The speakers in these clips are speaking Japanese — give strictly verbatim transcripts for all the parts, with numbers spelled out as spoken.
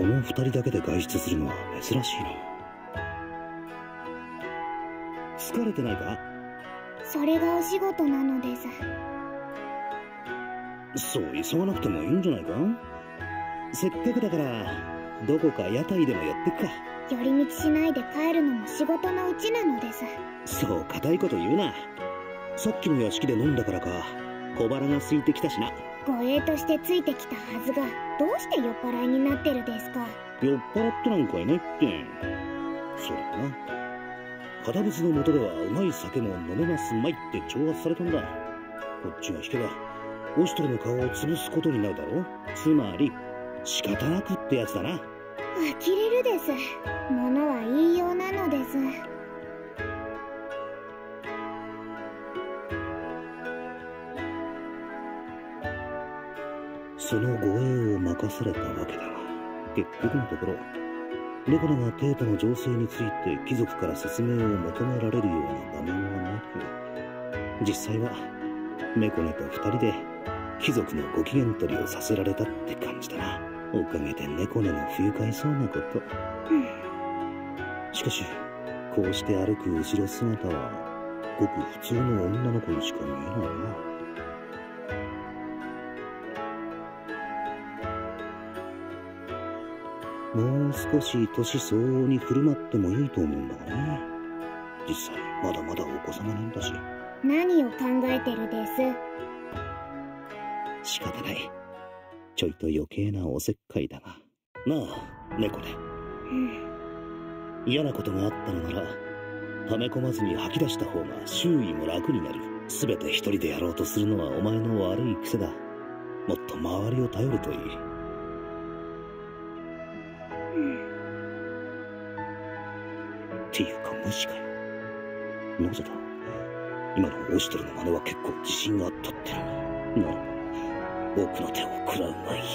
この二人だけで外出するのは珍しいな。疲れてないか？ それがお仕事なのです。 そう急がなくてもいいんじゃないか？せっかくだからどこか屋台でも寄ってくか。 寄り道しないで帰るのも仕事のうちなのです。 そう固いこと言うな。さっきの屋敷で飲んだからか小腹が空いてきたしな。 護衛としてついてきたはずがどうして酔っ払いになってるですか？ 酔っ払ってなんかいないって。それだな、堅物の元ではうまい酒も飲めますまいって挑発されたんだ。こっちが引けばオシトルの顔を潰すことになるだろう。つまり仕方なくってやつだな。 呆れるです。物は言いようなのです。 その護衛を任されたわけだが、結局のところネコネがテータの情勢について貴族から説明を求められるような場面はなく、実際はネコネと二人で貴族のご機嫌取りをさせられたって感じだな。おかげでネコネの不愉快そうなこと、うん、しかしこうして歩く後ろ姿はごく普通の女の子にしか見えないな。もう少し年相応に振る舞ってもいいと思うんだがね。実際まだまだお子様なんだし。 何を考えてるです？ 仕方ない。ちょいと余計なおせっかいだが。なあ、猫ね。うん、嫌なことがあったのなら、溜め込まずに吐き出した方が周囲も楽になる。すべて一人でやろうとするのはお前の悪い癖だ。もっと周りを頼るといい。うん、っていうか無視かよ。なぜだ？今のオシトルの真似は結構自信があったってな。ならば奥の手を食らうまい。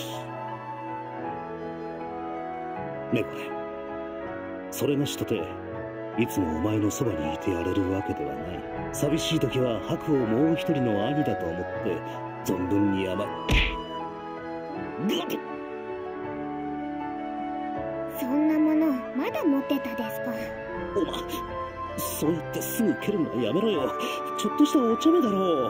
猫ね、それがしとていつもお前のそばにいてやれるわけではない。寂しい時は白をもう一人の兄だと思って存分に甘い。 そんなものまだ持ってたですか？ お前そうやってすぐ蹴るのはやめろよ。ちょっとしたお茶目だろう。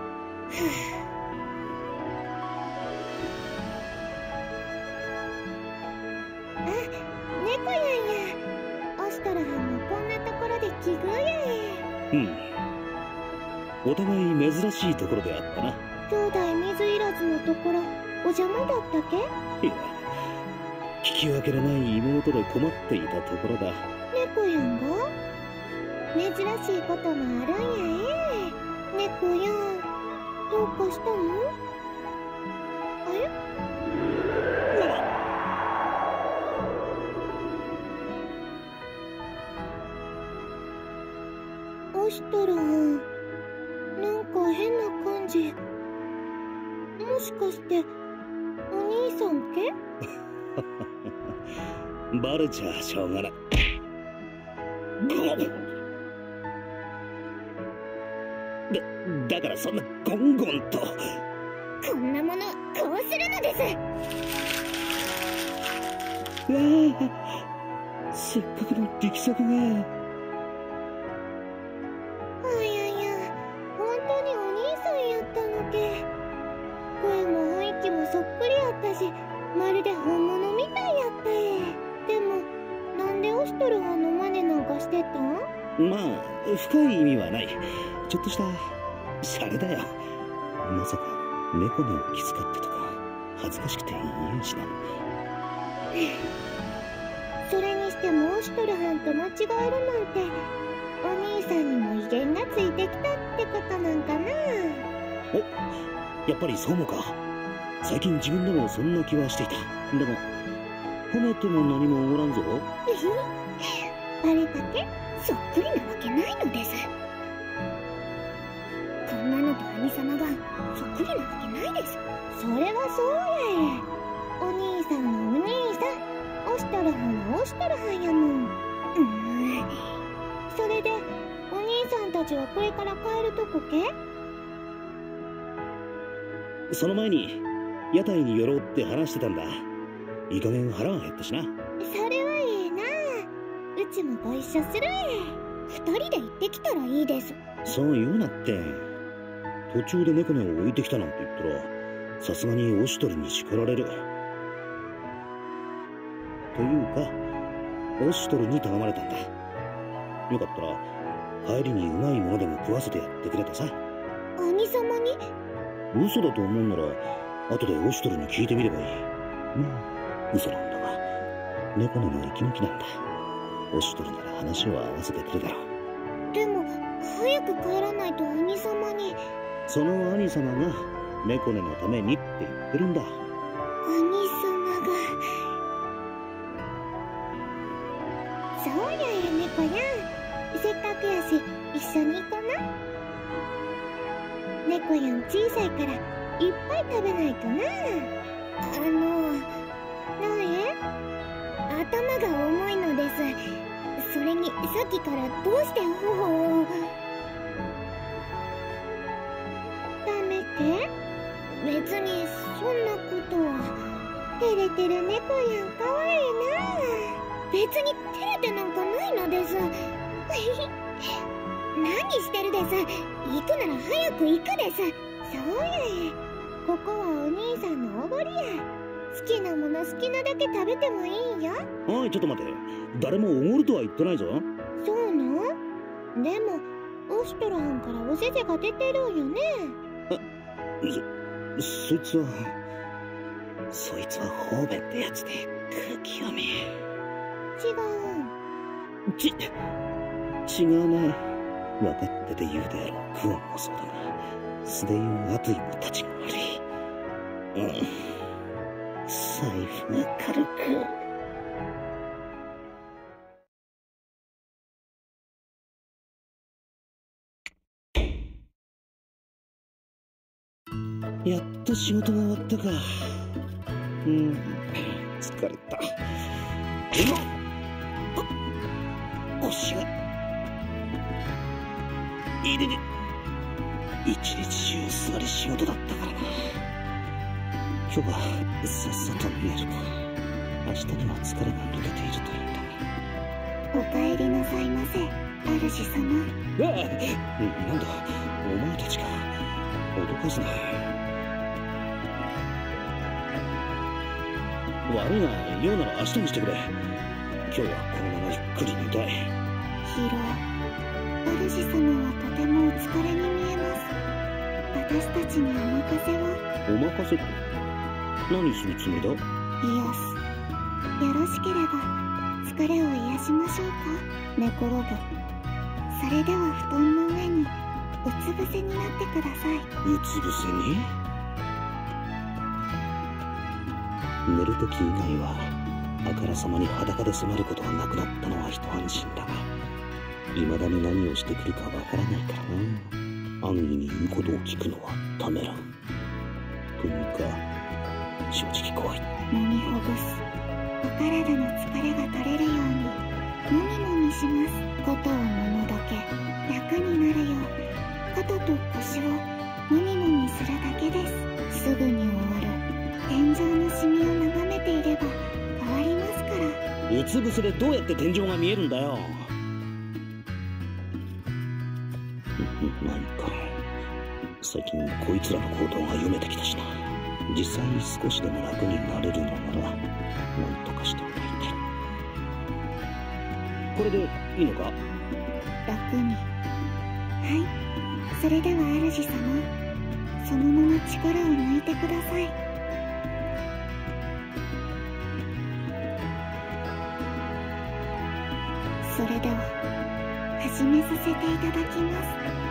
奇遇やえ。 うん。お互い珍しいところであったな。 兄弟水入らずのところお邪魔だったけ？ いや、聞き分けのない妹で困っていたところだ。 猫やんが？珍しいことがあるんやえ。猫やん、どうかしたの？あれ？オシトルはなんか変な感じ。もしかしてお兄さんけ？ バレちゃしょうがない。だ、だからそんなゴンゴンと。 こんなものこうするのです。 わあ、せっかくの力作が。 まるで本物みたいやったえ。でもなんでオシトルはの真似なんかしてたん？ まあ深い意味はない。ちょっとしたシャレだよ。まさか猫にを気遣ってとか恥ずかしくて言えんしな。 それにしてもオシトルはんと間違えるなんて、お兄さんにも威厳がついてきたってことなんかな。 お、やっぱりそうもか。最近自分でもそんな気はしていた。だが褒めても何もおらんぞ。 バレたけ？そっくりなわけないのです。こんなのと兄様がそっくりなわけないです。それはそうやえ。お兄さんのお兄さん、オシトルはんはオシトルはんやもん。うーん。それでお兄さんたちはこれから帰るとこけ？ その前に屋台に寄ろうって話してたんだ。 いい加減腹が減ったしな。 それはええな。うちもご一緒するえ。二人で行ってきたらいいです。 そう言うなって。途中で猫根を置いてきたなんて言ったらさすがにオシュトリに叱られる。というかオシュトリに頼まれたんだ。よかったら帰りにうまいものでも食わせてやってくれたさ。 兄様に？ 嘘だと思うなら後でオシュトリに聞いてみればいい。まあ嘘なんだが猫根の息抜きなんだ。オシュトリなら話を合わせてくれだろう。 でも早く帰らないと兄様に。 その兄様が猫根のためにって言ってるんだ。 兄様が。そうやや猫やん。せっかくやし一緒に行こな。猫やん小さいからいっぱい食べないとな。あのなえ頭が重いのです。それにさっきからどうして頬をダメって別にそんなことは。照れてる猫やんかわいいな。別に照れてなんかないのです。何してるです。行くなら早く行くです。そうやえ。ここはお兄さんのおごりや。好きなもの好きなだけ食べてもいいよ。 おいちょっと待て。誰もおごるとは言ってないぞ。 そうの？でもオシュトラハンからおせせが出てるんよね。 そ、そいつはそいつは方便ってやつで空気読み。 違う。 ち違うね。分かってて言うであろう。クオンもそうだが素で言うアトイも立ちが悪い。うん財布が軽く。やっと仕事が終わったか。うん、疲れた。でも腰がいれれ一日中座り仕事だったからな。今日はさっさと寝るか。明日には疲れが抜けているといいんだが。 お帰りなさいませ主様。 ええ、なんだお前たちか。脅かすな。悪いが用なら明日にしてくれ。今日はこのままゆっくり寝たい。 ヒロ主様はとてもお疲れに見えます。私たちにお任せを。 お任せって何するつもりだ？ 癒す。よろしければ疲れを癒しましょうか。寝転ぶ。それでは布団の上にうつ伏せになってください。 うつ伏せに？寝るとき以外はあからさまに裸で迫ることがなくなったのは一安心だが、未だに何をしてくるかわからないからな。安易に言うことを聞くのはためらう。というか正直怖い。 揉みほぐす。お体の疲れが取れるようにもみもみします。肩をもむだけ楽になるよう肩と腰をもみもみするだけです。すぐに終わる。天井のシミを眺めていれば変わりますから。 うつ伏せでどうやって天井が見えるんだよ。何か最近こいつらの行動が読めてきたしな。実際少しでも楽になれるのなら何とかしてもらいたい。これでいいのか？ 楽に。はい、それでは主様、そのまま力を抜いてください。それでは始めさせていただきます。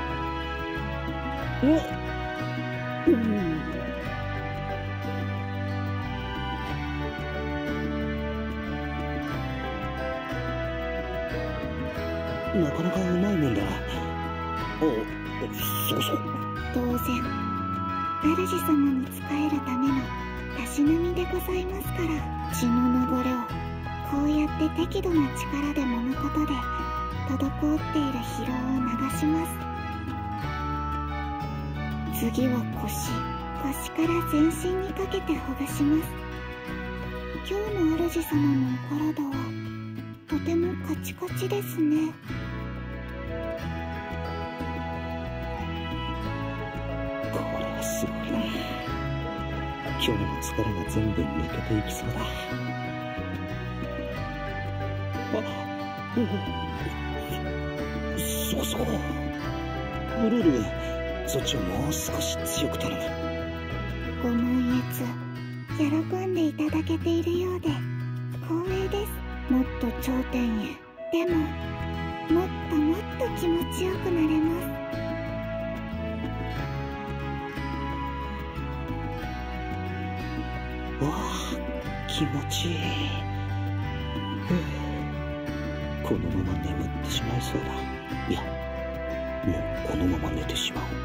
おっ、うん、なかなかうまいもんだな。お、そうそう。 当然主様に仕えるためのたしなみでございますから。血の流れをこうやって適度な力で揉むことで滞っている疲労を流します。次は腰。腰から全身にかけてほぐします。 今日の主様のお体はとてもカチカチですね。 これはすごいな。今日の疲れが全部抜けていきそうだ。あ、おお、そうそう。ルール、そっちをもう少し強く頼む。 ご満悦、喜んでいただけているようで光栄です。もっと頂点へ。でももっともっと気持ちよくなれます。 わあ、気持ちいい。このまま眠ってしまいそうだ。いや、もうこのまま寝てしまおう。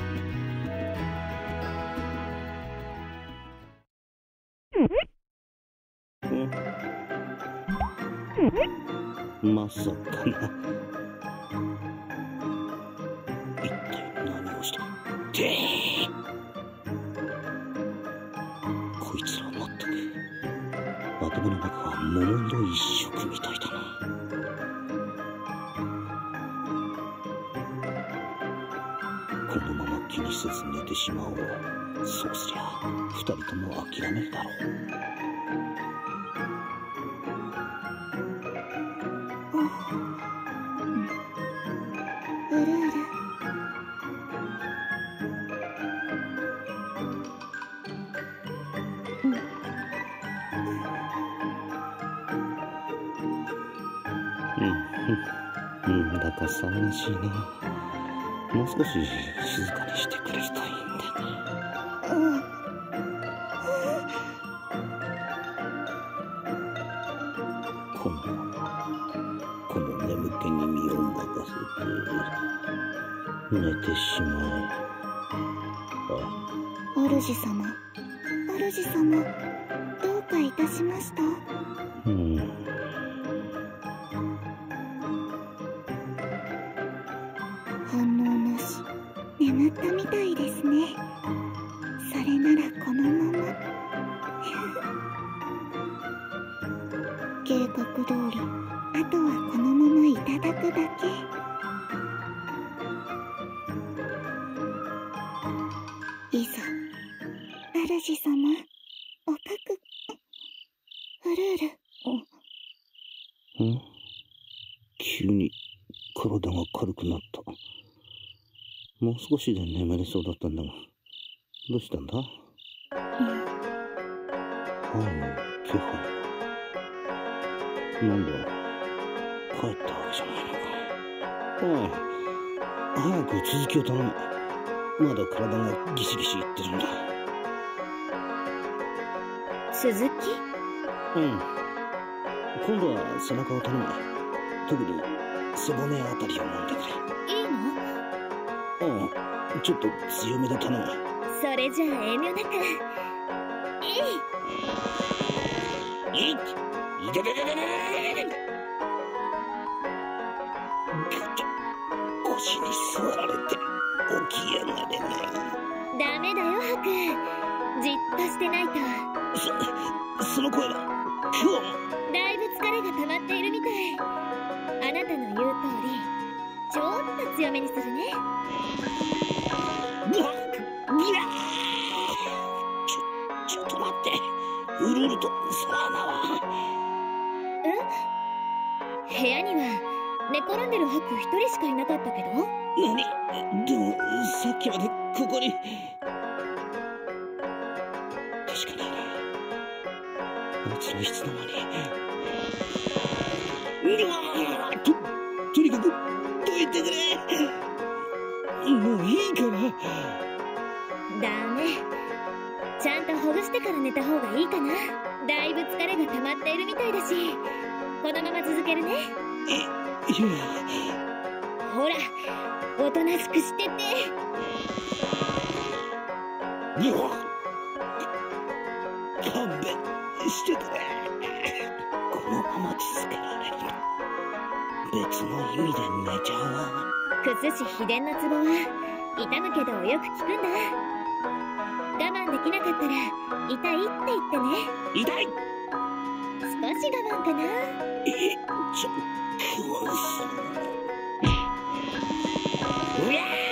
まさかな。一体何をしたってこいつらまったく頭の中は桃色一色みたいだな。このまま気にせず寝てしまおう。そうすりゃ二人とも諦めるだろう。 うるうる。 うん、なんだか騒がしいな。もう少し静かにしてくれるといいんだね。 うん。 このこの眠気に身を任せて寝てしまえ。 あ、主様、主様、どうかいたしました？ うん。 反応なし。眠ったみたいですね。それならこのまま計画通り、あとはこのままいただくだけ。いざ、主様、おかく。フルール。 ん？急に体が軽くなった。もう少しで眠れそうだったんだが、どうしたんだ？歯の気配。なんだ、帰ったわけじゃないのか。おい、早く続きを頼む。まだ体がギシギシいってるんだ。 続き？ うん。今度は背中を頼む。特に背骨あたりを揉んでくれ。 いいの？ うん、ちょっと強めで頼む。 それじゃあ遠慮なく。えい！ いっ！いてててててててて！腰に座られて起き上がれない。 ダメだよ、ハク。じっとしてないと。 そ、その声は、クオン。 だいぶ疲れが溜まっているみたい。あなたの言う通り、ちょっと強めにするね。 ギャッギラー。ちょ、ちょっと待って。うるると、さあなは。 部屋には寝転んでるハク一人しかいなかったけど。 何？でもさっきまでここに。確かにあいつのいつの間に。うわーととにかくどいてくれ。もういいから。 ダメ。ちゃんとほぐしてから寝た方がいいかな。だいぶ疲れが溜まっているみたいだし、このまま続けるね。 い、いや。 ほら、おとなしくしてて。 うわ。勘弁してくれ。このまま続けられる。別の意味で寝ちゃうわ。 クス氏秘伝のツボは痛むけどよく効くんだ。我慢できなかったら痛いって言ってね。 痛い。 し我慢かな。 え、ちょ、クワンさん。うわー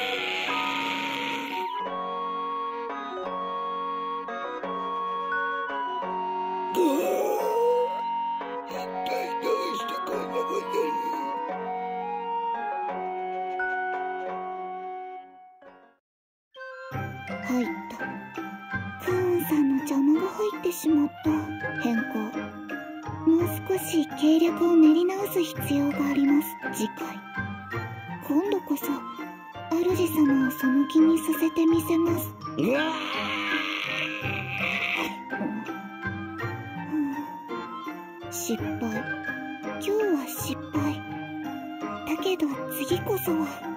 入った。クーンさんの邪魔が入ってしまった。変更。もう少し計略を練り直す必要があります。次回。今度こそ主様をその気にさせてみせます。うわー、失敗。今日は失敗。だけど次こそは